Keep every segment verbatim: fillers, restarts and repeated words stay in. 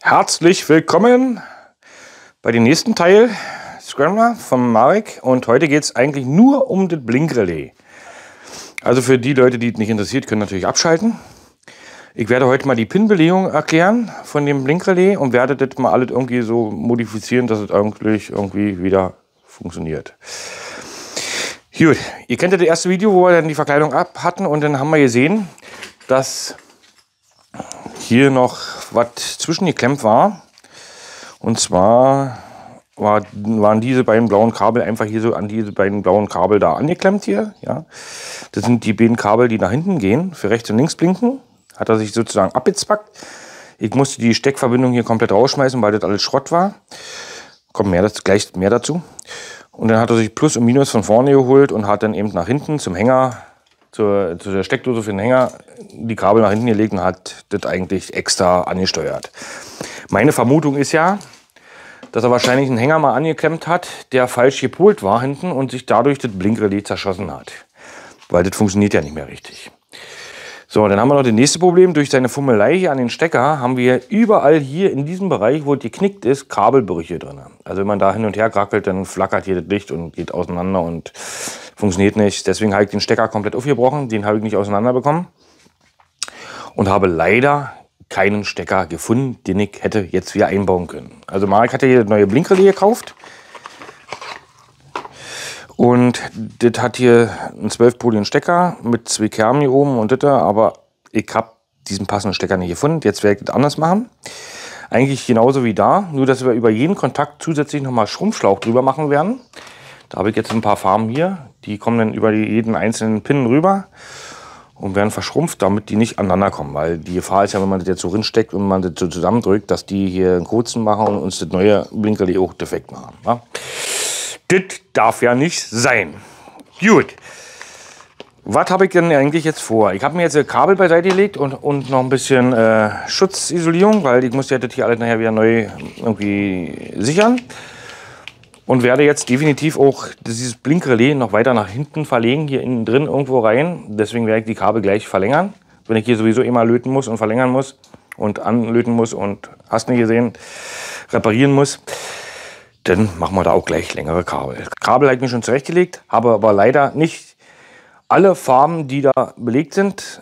Herzlich willkommen bei dem nächsten Teil Scrambler von Marek, und heute geht es eigentlich nur um das Blinkrelais. Also für die Leute, die es nicht interessiert, können natürlich abschalten. Ich werde heute mal die Pin-Belegung erklären von dem Blinkrelais und werde das mal alles irgendwie so modifizieren, dass es eigentlich irgendwie wieder funktioniert. Gut, ihr kennt ja das erste Video, wo wir dann die Verkleidung ab hatten, und dann haben wir gesehen, dass hier noch was zwischengeklemmt war. Und zwar war, waren diese beiden blauen Kabel einfach hier so an diese beiden blauen Kabel da angeklemmt hier. Ja. Das sind die beiden Kabel, die nach hinten gehen, für rechts und links blinken. Hat er sich sozusagen abgezwackt. Ich musste die Steckverbindung hier komplett rausschmeißen, weil das alles Schrott war. Kommt mehr, das, gleich mehr dazu. Und dann hat er sich Plus und Minus von vorne geholt und hat dann eben nach hinten zum Hänger, zur, zu der Steckdose für den Hänger, die Kabel nach hinten gelegt und hat das eigentlich extra angesteuert. Meine Vermutung ist ja, dass er wahrscheinlich einen Hänger mal angeklemmt hat, der falsch gepolt war hinten und sich dadurch das Blinkrelais zerschossen hat. Weil das funktioniert ja nicht mehr richtig. So, dann haben wir noch das nächste Problem. Durch seine Fummelei hier an den Stecker haben wir überall hier in diesem Bereich, wo es geknickt ist, Kabelbrüche drin. Also wenn man da hin und her krackelt, dann flackert hier das Licht und geht auseinander und funktioniert nicht. Deswegen habe ich den Stecker komplett aufgebrochen. Den habe ich nicht auseinander bekommen. Und habe leider keinen Stecker gefunden, den ich hätte jetzt wieder einbauen können. Also Marek hat ja hier das neue Blinkrelais gekauft. Und das hat hier einen zwölfpoligen Stecker mit zwei Kernen hier oben und das, aber ich habe diesen passenden Stecker nicht gefunden. Jetzt werde ich das anders machen. Eigentlich genauso wie da, nur dass wir über jeden Kontakt zusätzlich nochmal Schrumpfschlauch drüber machen werden. Da habe ich jetzt ein paar Farben hier, die kommen dann über jeden einzelnen Pin rüber und werden verschrumpft, damit die nicht aneinander kommen. Weil die Gefahr ist ja, wenn man das jetzt so rinsteckt und man das so zusammendrückt, dass die hier einen kurzen machen und uns das neue Blinkrelais auch defekt machen. Ja? Das darf ja nicht sein. Gut. Was habe ich denn eigentlich jetzt vor? Ich habe mir jetzt ein Kabel beiseite gelegt und, und noch ein bisschen äh, Schutzisolierung, weil ich muss ja das hier alles nachher wieder neu irgendwie sichern. Und werde jetzt definitiv auch dieses Blinkrelais noch weiter nach hinten verlegen, hier innen drin irgendwo rein. Deswegen werde ich die Kabel gleich verlängern. Wenn ich hier sowieso immer löten muss und verlängern muss und anlöten muss und hast nicht gesehen, reparieren muss, dann machen wir da auch gleich längere Kabel. Kabel habe ich mir schon zurechtgelegt, habe aber leider nicht alle Farben, die da belegt sind.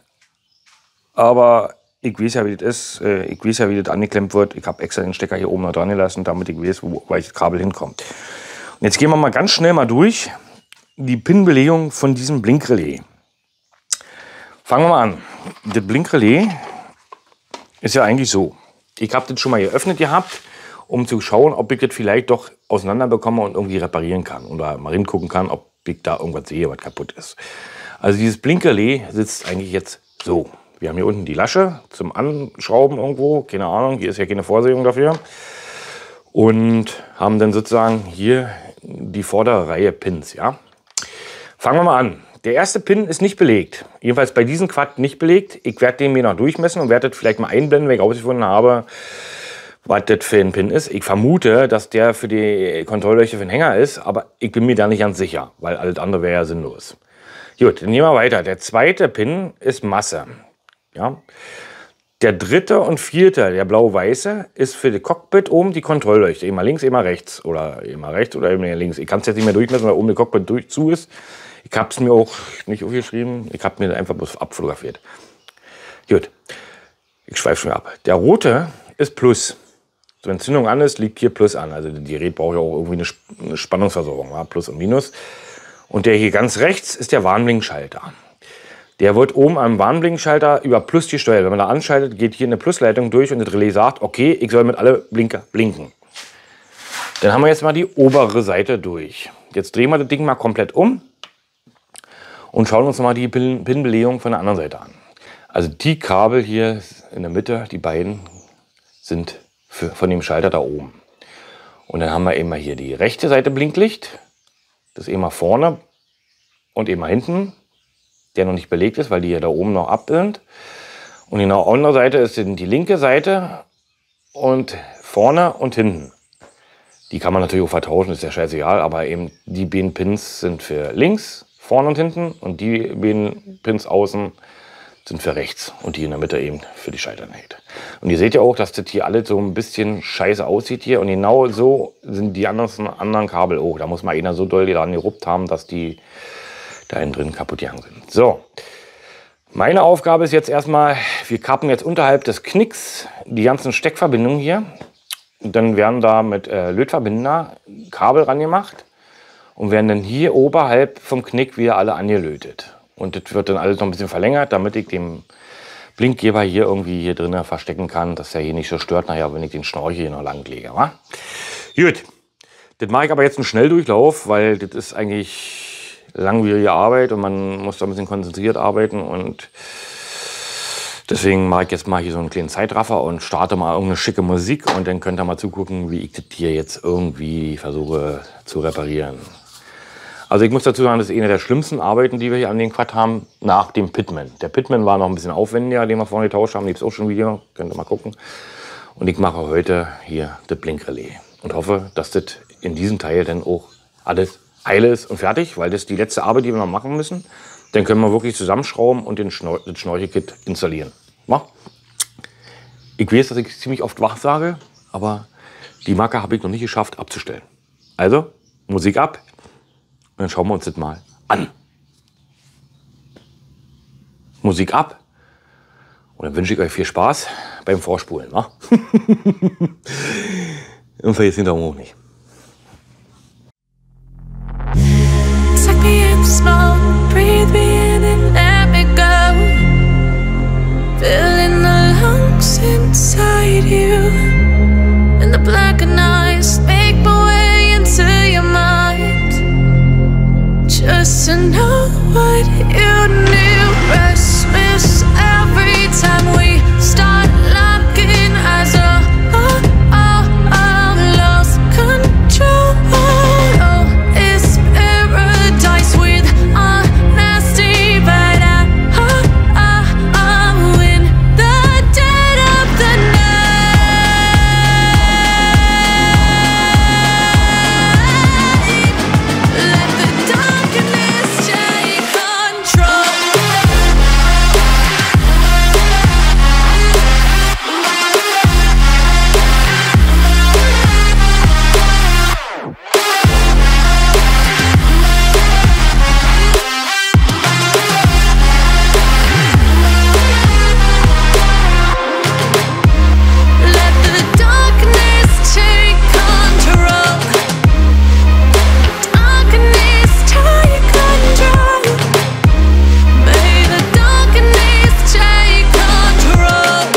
Aber ich weiß ja, wie das ist. Ich weiß ja, wie das angeklemmt wird. Ich habe extra den Stecker hier oben noch dran gelassen, damit ich weiß, wo welches Kabel hinkommt. Und jetzt gehen wir mal ganz schnell mal durch die Pin-Belegung von diesem Blinkrelais. Fangen wir mal an. Das Blinkrelais ist ja eigentlich so. Ich habe das schon mal geöffnet gehabt, um zu schauen, ob ich das vielleicht doch auseinander bekomme und irgendwie reparieren kann. Oder mal hingucken kann, ob ich da irgendwas sehe, was kaputt ist. Also dieses Blinkrelais sitzt eigentlich jetzt so. Wir haben hier unten die Lasche zum Anschrauben irgendwo. Keine Ahnung, hier ist ja keine Vorsehung dafür. Und haben dann sozusagen hier die vordere Reihe Pins. Ja? Fangen wir mal an. Der erste Pin ist nicht belegt. Jedenfalls bei diesem Quad nicht belegt. Ich werde den mir noch durchmessen und werde das vielleicht mal einblenden, wenn ich herausgefunden habe, was das für ein Pin ist. Ich vermute, dass der für die Kontrollleuchte für den Hänger ist, aber ich bin mir da nicht ganz sicher, weil alles andere wäre ja sinnlos. Gut, dann gehen wir weiter. Der zweite Pin ist Masse. Ja. Der dritte und vierte, der blau-weiße, ist für das Cockpit oben die Kontrollleuchte. Immer links, immer rechts. Oder immer rechts oder immer links. Ich kann es jetzt nicht mehr durchmessen, weil oben das Cockpit durch, zu ist. Ich habe es mir auch nicht aufgeschrieben. Ich habe mir einfach bloß abfotografiert. Gut, ich schweife schon ab. Der rote ist Plus. Wenn Entzündung an ist, liegt hier Plus an. Also das Gerät braucht ja auch irgendwie eine Spannungsversorgung, ja? Plus und Minus. Und der hier ganz rechts ist der Warnblinkschalter. Der wird oben am Warnblinkschalter über Plus gesteuert. Wenn man da anschaltet, geht hier eine Plusleitung durch und das Relais sagt, okay, ich soll mit alle Blinker blinken. Dann haben wir jetzt mal die obere Seite durch. Jetzt drehen wir das Ding mal komplett um und schauen uns mal die Pin-Belegung von der anderen Seite an. Also die Kabel hier in der Mitte, die beiden, sind für, von dem Schalter da oben. Und dann haben wir eben mal hier die rechte Seite Blinklicht. Das ist eben mal vorne und eben mal hinten, der noch nicht belegt ist, weil die hier da oben noch ab sind. Und genau auf der anderen Seite ist die linke Seite und vorne und hinten. Die kann man natürlich auch vertauschen, ist ja scheißegal, aber eben die beiden Pins sind für links, vorne und hinten und die beiden Pins außen sind für rechts und die in der Mitte eben für die Schalteinheit. Und ihr seht ja auch, dass das hier alles so ein bisschen scheiße aussieht hier. Und genau so sind die anderen, anderen Kabel auch. Da muss man einer so doll dran geruppt haben, dass die da innen drin kaputt gegangen sind. So, meine Aufgabe ist jetzt erstmal, wir kappen jetzt unterhalb des Knicks die ganzen Steckverbindungen hier. Und dann werden da mit äh, Lötverbinder Kabel rangemacht und werden dann hier oberhalb vom Knick wieder alle angelötet. Und das wird dann alles noch ein bisschen verlängert, damit ich den Blinkgeber hier irgendwie hier drinnen verstecken kann, dass der hier nicht so stört, nachher, wenn ich den Schnorchel hier noch lang lege. Wa? Gut, das mache ich aber jetzt einen Schnelldurchlauf, weil das ist eigentlich langwierige Arbeit und man muss da ein bisschen konzentriert arbeiten. Und deswegen mache ich jetzt mal hier so einen kleinen Zeitraffer und starte mal irgendeine schicke Musik. Und dann könnt ihr mal zugucken, wie ich das hier jetzt irgendwie versuche zu reparieren. Also ich muss dazu sagen, das ist eine der schlimmsten Arbeiten, die wir hier an den Quad haben, nach dem Pitman. Der Pitman war noch ein bisschen aufwendiger, den wir vorhin getauscht haben. Da gibt es auch schon ein Video, könnt ihr mal gucken. Und ich mache heute hier das Blinkrelais. Und hoffe, dass das in diesem Teil dann auch alles heile ist und fertig, weil das ist die letzte Arbeit, die wir noch machen müssen. Dann können wir wirklich zusammenschrauben und den Schnor das Schnorchelkit installieren. Ja? Ich weiß, dass ich ziemlich oft wach sage, aber die Macke habe ich noch nicht geschafft abzustellen. Also, Musik ab. Und dann schauen wir uns das mal an. Musik ab. Und dann wünsche ich euch viel Spaß beim Vorspulen. Ne? Und vergesst den Daumen hoch nicht. Suck me in small, breathe me in and let me go. Filling the lungs inside you. And the blackened eyes make my way into your mind. Just to know what you knew. Restless every time we start locking eyes. Oh, oh, oh, oh, lost control. Oh, it's paradise with honesty, but I, oh, oh, oh, in the dead of the night. Let the darkness take control. Let the darkness take control. Darkness take control. May the darkness take control.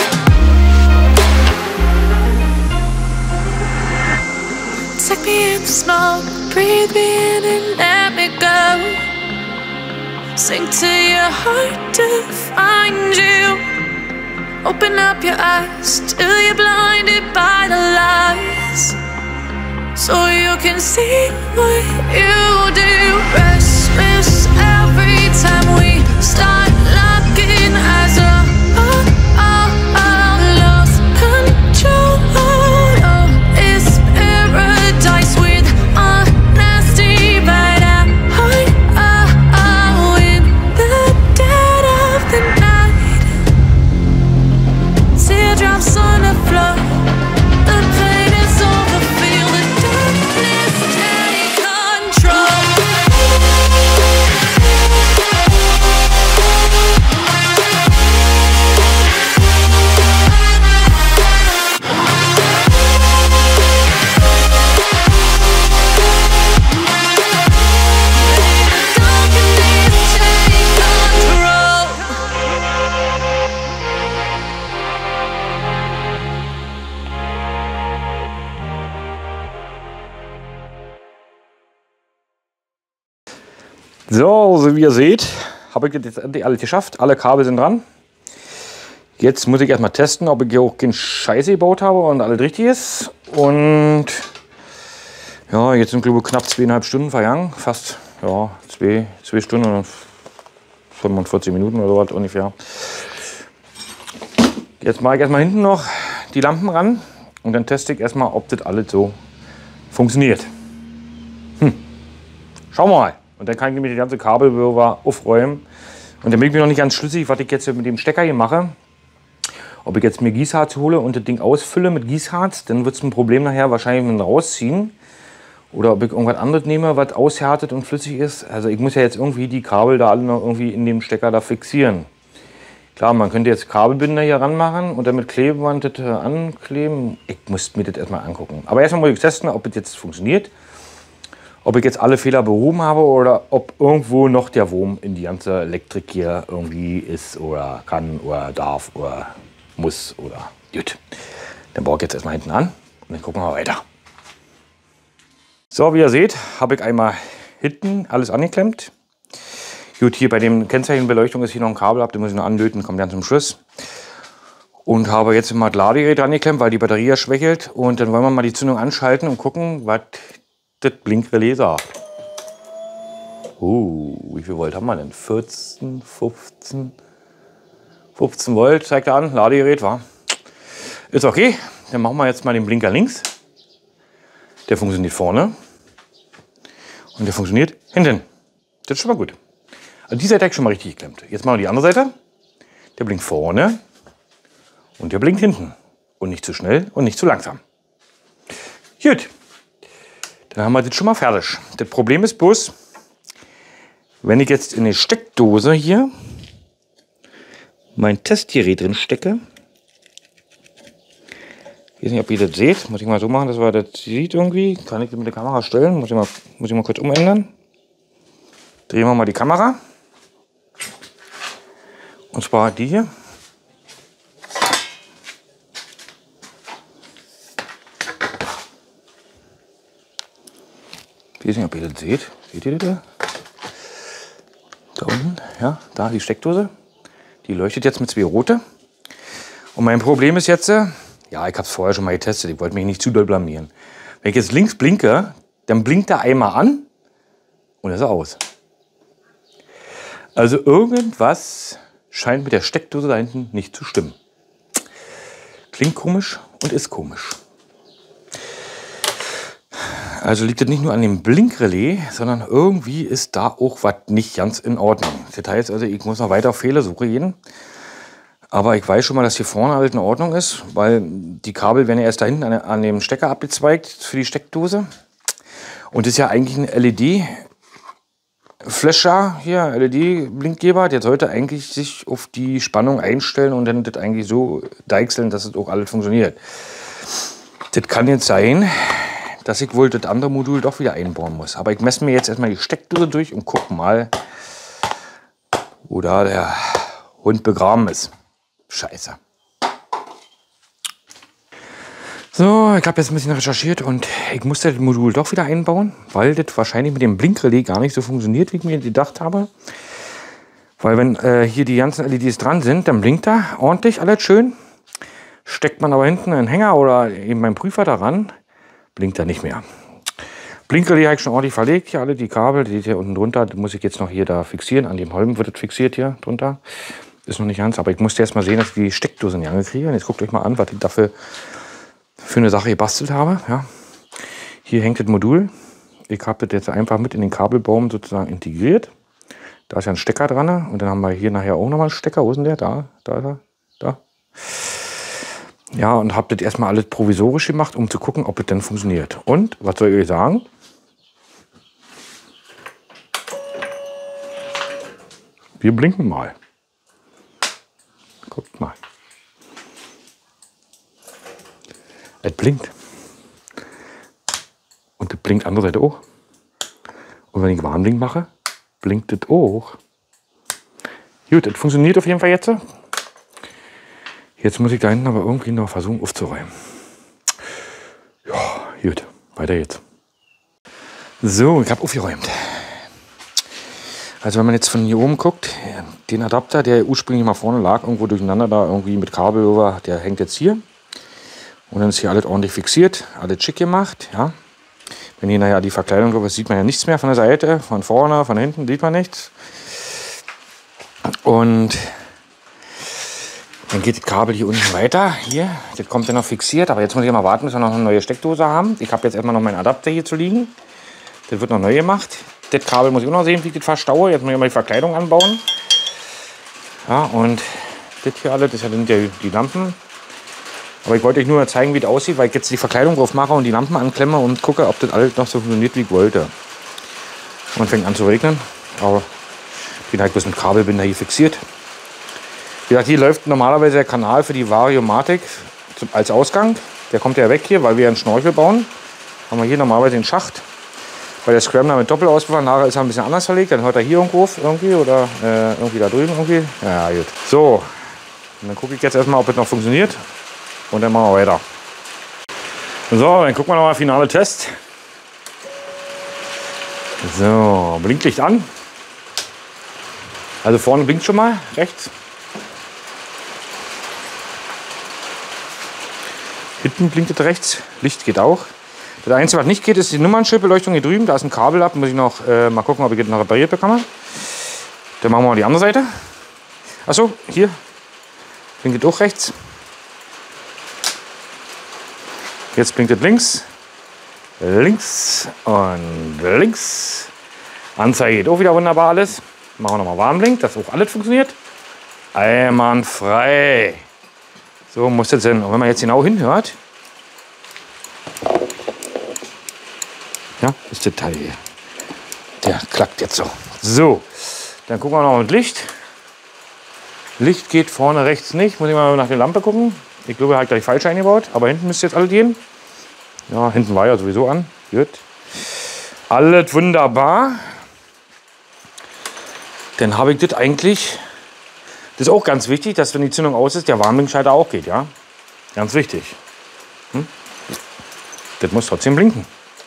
Take me in the smoke, breathe me in and let me go. Sink to your heart to find you. Open up your eyes till you're blinded by the lies, so you can see what you do. Restless every time we start locking eyes. Oh, oh, oh, oh, lost control. Oh, it's paradise with honesty, but I, oh, oh, oh, in the dead of the night. Teardrops on the floor. The pain is over. Feel the darkness take control. Darkness take control. So, so wie ihr seht, habe ich das jetzt endlich alles geschafft. Alle Kabel sind dran. Jetzt muss ich erstmal testen, ob ich hier auch keinen Scheiße gebaut habe und alles richtig ist. Und ja, jetzt sind glaube ich knapp zweieinhalb Stunden vergangen. Fast ja, zwei, zwei Stunden und fünfundvierzig Minuten oder so was ungefähr. Jetzt mache ich erstmal hinten noch die Lampen ran und dann teste ich erstmal, ob das alles so funktioniert. Hm. Schauen wir mal. Und dann kann ich nämlich die ganze Kabelwirrwarr aufräumen Und dann bin ich mir noch nicht ganz schlüssig, was ich jetzt mit dem Stecker hier mache. Ob ich jetzt mir Gießharz hole und das Ding ausfülle mit Gießharz, dann wird es ein Problem nachher wahrscheinlich mit dem Rausziehen. Oder ob ich irgendwas anderes nehme, was aushärtet und flüssig ist. Also ich muss ja jetzt irgendwie die Kabel da alle noch irgendwie in dem Stecker da fixieren. Klar, man könnte jetzt Kabelbinder hier ranmachen und dann mit Klebeband das ankleben. Ich muss mir das erstmal angucken. Aber erstmal muss ich testen, ob das jetzt funktioniert. Ob ich jetzt alle Fehler behoben habe oder ob irgendwo noch der Wurm in die ganze Elektrik hier irgendwie ist oder kann oder darf oder muss oder gut. Dann baue ich jetzt erstmal hinten an und dann gucken wir weiter. So, wie ihr seht, habe ich einmal hinten alles angeklemmt. Gut, hier bei dem Kennzeichenbeleuchtung ist hier noch ein Kabel ab, den muss ich noch anlöten, kommt dann zum Schluss. Und habe jetzt mal das Ladegerät angeklemmt, weil die Batterie ja schwächelt. Und dann wollen wir mal die Zündung anschalten und gucken, was das Blinkrelais sagt. Uh, wie viel Volt haben wir denn? vierzehn, fünfzehn, fünfzehn Volt zeigt er an, Ladegerät war. Ist okay, dann machen wir jetzt mal den Blinker links. Der funktioniert vorne und der funktioniert hinten. Das ist schon mal gut. Also die Seite habe ich schon mal richtig geklemmt. Jetzt machen wir die andere Seite. Der blinkt vorne und der blinkt hinten. Und nicht zu schnell und nicht zu langsam. Gut, dann haben wir das schon mal fertig. Das Problem ist bloß, wenn ich jetzt in die Steckdose hier mein Testgerät drin stecke. Ich weiß nicht, ob ihr das seht. Muss ich mal so machen, dass man das sieht irgendwie. Kann ich das mit der Kamera stellen? Muss ich mal, muss ich mal kurz umändern. Drehen wir mal die Kamera. Und zwar die hier. Ich weiß nicht, ob ihr das seht. Seht ihr das da? Da unten, ja, da die Steckdose. Die leuchtet jetzt mit zwei rote. Und mein Problem ist jetzt, ja, ich habe es vorher schon mal getestet, ich wollte mich nicht zu doll blamieren. Wenn ich jetzt links blinke, dann blinkt er einmal an und dann ist er aus. Also irgendwas scheint mit der Steckdose da hinten nicht zu stimmen. Klingt komisch und ist komisch. Also liegt das nicht nur an dem Blinkrelais, sondern irgendwie ist da auch was nicht ganz in Ordnung. Das heißt also, ich muss noch weiter auf Fehlersuche gehen. Aber ich weiß schon mal, dass hier vorne alles in Ordnung ist, weil die Kabel werden ja erst da hinten an, an dem Stecker abgezweigt für die Steckdose. Und das ist ja eigentlich ein L E D-Flasher hier, L E D-Blinkgeber. Der sollte eigentlich sich auf die Spannung einstellen und dann das eigentlich so deichseln, dass es auch alles funktioniert. Das kann jetzt sein, dass ich wohl das andere Modul doch wieder einbauen muss. Aber ich messe mir jetzt erstmal die Steckdose durch und gucke mal, wo da der Hund begraben ist. Scheiße. So, ich habe jetzt ein bisschen recherchiert und ich muss das Modul doch wieder einbauen, weil das wahrscheinlich mit dem Blinkrelais gar nicht so funktioniert, wie ich mir gedacht habe. Weil wenn äh, hier die ganzen L E Ds dran sind, dann blinkt da ordentlich alles schön. Steckt man aber hinten einen Hänger oder eben meinen Prüfer daran, blinkt er nicht mehr. Blinkrelais habe ich schon ordentlich verlegt, hier alle die Kabel, die hier unten drunter, die muss ich jetzt noch hier da fixieren. An dem Holm wird das fixiert hier drunter. Ist noch nicht ganz, aber ich musste erst mal sehen, dass ich die Steckdose in die Angel kriege. Und jetzt guckt euch mal an, was ich dafür für eine Sache gebastelt habe. Ja. Hier hängt das Modul. Ich habe das jetzt einfach mit in den Kabelbaum sozusagen integriert. Da ist ja ein Stecker dran. Und dann haben wir hier nachher auch nochmal einen Stecker. Wo ist denn der? Da, da ist er. Da. Ja, und habe das erstmal alles provisorisch gemacht, um zu gucken, ob das denn funktioniert. Und, was soll ich euch sagen? Wir blinken mal. Guckt mal. Es blinkt. Und das blinkt andere Seite auch. Und wenn ich Warnblink mache, blinkt das auch. Gut, das funktioniert auf jeden Fall jetzt. Jetzt muss ich da hinten aber irgendwie noch versuchen aufzuräumen. Ja, gut, weiter jetzt. So, ich habe aufgeräumt. Also wenn man jetzt von hier oben guckt, den Adapter, der ursprünglich mal vorne lag, irgendwo durcheinander da irgendwie mit Kabel über, der hängt jetzt hier. Und dann ist hier alles ordentlich fixiert, alles schick gemacht. Ja. Wenn hier nachher die Verkleidung drauf ist, sieht man ja nichts mehr von der Seite, von vorne, von hinten sieht man nichts. Und dann geht das Kabel hier unten weiter. Hier, das kommt dann noch fixiert, aber jetzt muss ich mal warten, bis wir noch eine neue Steckdose haben. Ich habe jetzt erstmal noch meinen Adapter hier zu liegen. Das wird noch neu gemacht. Das Kabel muss ich auch noch sehen, wie ich das verstaue. Jetzt muss ich mal die Verkleidung anbauen. Ja, und das hier alles, das sind ja die Lampen. Aber ich wollte euch nur zeigen, wie das aussieht, weil ich jetzt die Verkleidung drauf mache und die Lampen anklemme und gucke, ob das alles noch so funktioniert, wie ich wollte. Und fängt an zu regnen. Aber ich bin halt bloß mit Kabelbinder hier fixiert. Wie gesagt, hier läuft normalerweise der Kanal für die Variomatic als Ausgang. Der kommt ja weg hier, weil wir einen Schnorchel bauen. Haben wir hier normalerweise den Schacht. Weil der Scrambler mit Doppelauspuffernagel ist er ein bisschen anders verlegt. Dann hört er hier irgendwo auf irgendwie oder äh, irgendwie da drüben irgendwie. Ja, gut. So, und dann gucke ich jetzt erstmal, ob es noch funktioniert. Und dann machen wir weiter. So, dann gucken wir nochmal finale Test. So, Blinklicht an. Also vorne blinkt schon mal, rechts. Hinten blinkt es rechts, Licht geht auch. Das Einzige, was nicht geht, ist die Nummernschildbeleuchtung hier drüben. Da ist ein Kabel ab, muss ich noch äh, mal gucken, ob ich das noch repariert bekomme. Dann machen wir mal die andere Seite. Achso, hier blinkt es auch rechts. Jetzt blinkt es links, links und links. Anzeige geht auch wieder wunderbar alles. Machen wir nochmal Warnblink, dass auch alles funktioniert. Einwandfrei. So muss das sein. Und wenn man jetzt genau hinhört, ja, ist der Teil hier. Der klackt jetzt so. So, dann gucken wir noch mit Licht. Licht geht vorne rechts nicht. Muss ich mal nach der Lampe gucken. Ich glaube, er hat gleich falsch eingebaut. Aber hinten müsste jetzt alles gehen. Ja, hinten war ja sowieso an. Gut. Alles wunderbar. Dann habe ich das eigentlich. Das ist auch ganz wichtig, dass wenn die Zündung aus ist, der Warnblinkschalter auch geht. Ja? Ganz wichtig. Hm? Das muss trotzdem blinken.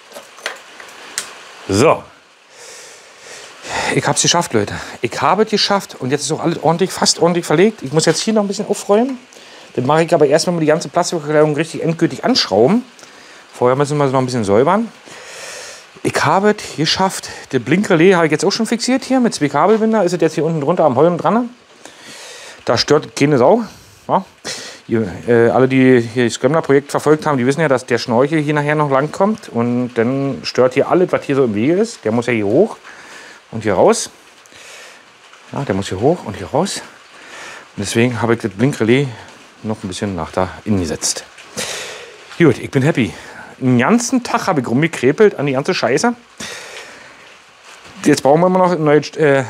So. Ich habe es geschafft, Leute. Ich habe es geschafft. Und jetzt ist auch alles ordentlich, fast ordentlich verlegt. Ich muss jetzt hier noch ein bisschen aufräumen. Das mache ich aber erst, wenn wir die ganze Plastikverkleidung richtig endgültig anschrauben. Vorher müssen wir es noch ein bisschen säubern. Ich habe es geschafft. Das Blinkrelais habe ich jetzt auch schon fixiert hier mit zwei Kabelbinder. Ist es jetzt hier unten drunter am Holm dran. Da stört keine Sau. Ja. Hier, äh, alle, die hier das Scrambler-Projekt verfolgt haben, die wissen ja, dass der Schnorchel hier nachher noch lang kommt. Und dann stört hier alles, was hier so im Wege ist. Der muss ja hier hoch und hier raus. Ja, der muss hier hoch und hier raus. Und deswegen habe ich das Blinkrelais noch ein bisschen nach da innen gesetzt. Gut, ich bin happy. Den ganzen Tag habe ich rumgekrepelt an die ganze Scheiße. Jetzt brauchen wir immer noch eine neue, äh,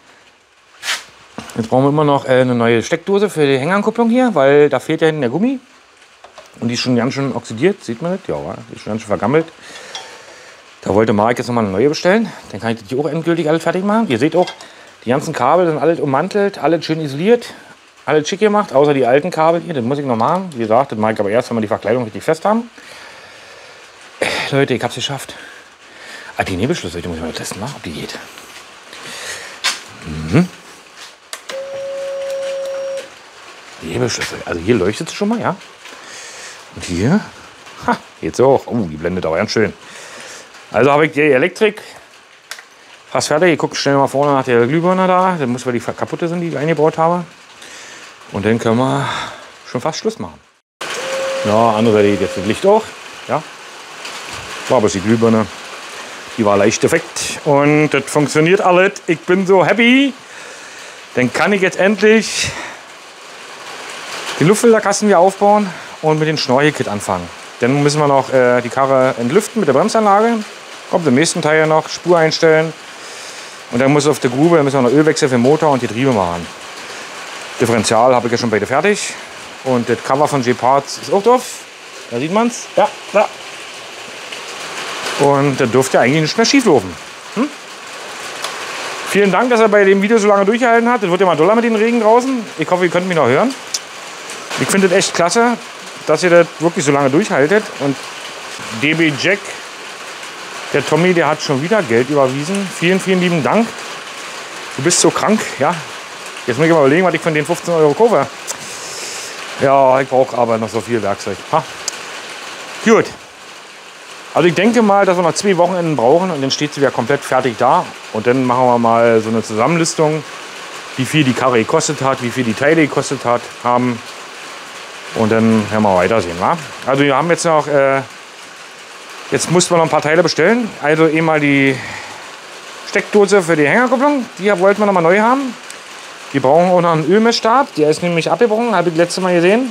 jetzt brauchen wir immer noch äh, eine neue Steckdose für die Hängerankupplung hier, weil da fehlt ja hinten der Gummi. Und die ist schon ganz schön oxidiert, sieht man das? Ja, die ist schon ganz schön vergammelt. Da wollte Marek jetzt noch mal eine neue bestellen. Dann kann ich das hier auch endgültig alles fertig machen. Ihr seht auch, die ganzen Kabel sind alles ummantelt, alles schön isoliert, alles schick gemacht, außer die alten Kabel hier. Das muss ich noch machen. Wie gesagt, das mache ich aber erst, wenn wir die Verkleidung richtig fest haben. Leute, ich hab's geschafft. Ah, die Nebelschlüssel, die muss ich mal testen, ob die geht. Mhm. Die Nebelschlüssel, also hier leuchtet es schon mal, ja. Und hier, ha, geht's auch. Oh, die blendet aber ganz schön. Also habe ich die Elektrik fast fertig. Ich gucke schnell mal vorne nach der Glühbirne da. Dann muss, weil die kaputte sind, die ich eingebaut habe. Und dann können wir schon fast Schluss machen. Ja, andere Seite geht jetzt das Licht auch. Ja. War aber die Glühbirne. Die war leicht defekt. Und das funktioniert alles. Ich bin so happy. Dann kann ich jetzt endlich den Luftfilterkasten wieder aufbauen und mit dem Schnorchelkit anfangen. Dann müssen wir noch äh, die Karre entlüften mit der Bremsanlage. Kommt im nächsten Teil noch, Spur einstellen. Und dann muss auf der Grube, dann müssen wir noch Ölwechsel für den Motor und Getriebe machen. Differential habe ich ja schon beide fertig. Und das Cover von J-Parts ist auch drauf. Da sieht man es. Ja, da. Und da dürfte eigentlich nicht mehr schief laufen. Hm? Vielen Dank, dass er bei dem Video so lange durchgehalten hat. Es wird ja mal doller mit den Regen draußen. Ich hoffe, ihr könnt mich noch hören. Ich finde es echt klasse, dass ihr das wirklich so lange durchhaltet. Und D B Jack, der Tommy, der hat schon wieder Geld überwiesen. Vielen, vielen lieben Dank. Du bist so krank, ja. Jetzt muss ich mal überlegen, was ich von den fünfzehn Euro kaufe. Ja, ich brauche aber noch so viel Werkzeug. Ha. Gut. Also ich denke mal, dass wir noch zwei Wochenenden brauchen und dann steht sie wieder komplett fertig da. Und dann machen wir mal so eine Zusammenlistung, wie viel die Karre gekostet hat, wie viel die Teile gekostet hat, haben. Und dann werden wir weitersehen. Wa? Also wir haben jetzt noch, äh, jetzt mussten wir noch ein paar Teile bestellen. Also einmal die Steckdose für die Hängerkupplung, die wollten wir noch mal neu haben. Wir brauchen auch noch einen Ölmessstab. Der ist nämlich abgebrochen, habe ich das letzte Mal gesehen.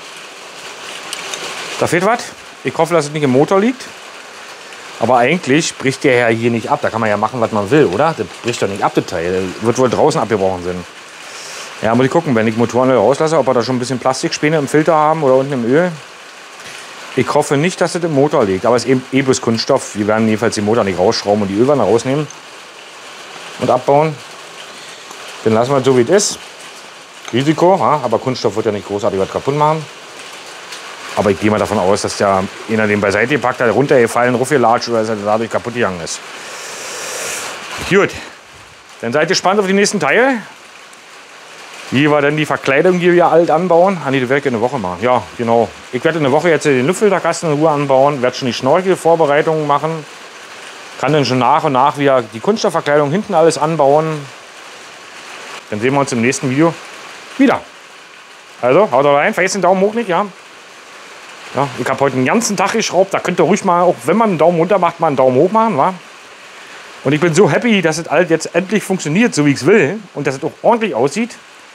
Da fehlt was. Ich hoffe, dass es nicht im Motor liegt. Aber eigentlich bricht der ja hier nicht ab. Da kann man ja machen, was man will, oder? Das bricht doch nicht ab, das Teil. Das wird wohl draußen abgebrochen sein. Ja, muss ich gucken, wenn ich Motorenöl rauslasse, ob wir da schon ein bisschen Plastikspäne im Filter haben oder unten im Öl. Ich hoffe nicht, dass das im Motor liegt. Aber es ist eben eh bloß Kunststoff. Wir werden jedenfalls den Motor nicht rausschrauben und die Ölwanne rausnehmen und abbauen. Dann lassen wir es so, wie es ist. Risiko, ja, aber Kunststoff wird ja nicht großartig was kaputt machen. Aber ich gehe mal davon aus, dass der einer den beiseite gepackt hat, runtergefallen, raufgelatscht oder dass er dadurch kaputt gegangen ist. Gut, dann seid ihr gespannt auf die nächsten Teile. Wie wir dann die Verkleidung, die wir alt anbauen. Ah, nee, das werde ich in eine Woche machen. Ja, genau. Ich werde in der Woche jetzt den Luftfilterkasten in Ruhe anbauen, werde schon die Schnorchelvorbereitungen machen. Kann dann schon nach und nach wieder die Kunststoffverkleidung hinten alles anbauen. Dann sehen wir uns im nächsten Video wieder. Also, haut rein, vergesst den Daumen hoch nicht, ja. Ja, ich habe heute den ganzen Tag geschraubt. Da könnt ihr ruhig mal, auch wenn man einen Daumen runter macht, mal einen Daumen hoch machen, wa? Und ich bin so happy, dass es das alles jetzt endlich funktioniert, so wie ich es will. Und dass es auch ordentlich aussieht.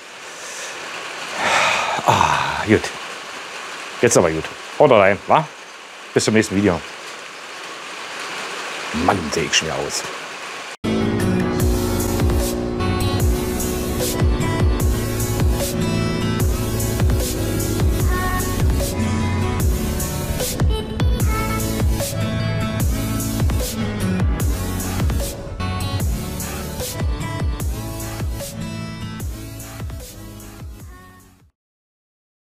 Ah, gut. Jetzt aber gut. Haut rein, wa? Bis zum nächsten Video. Mann, sehe ich schon wieder aus.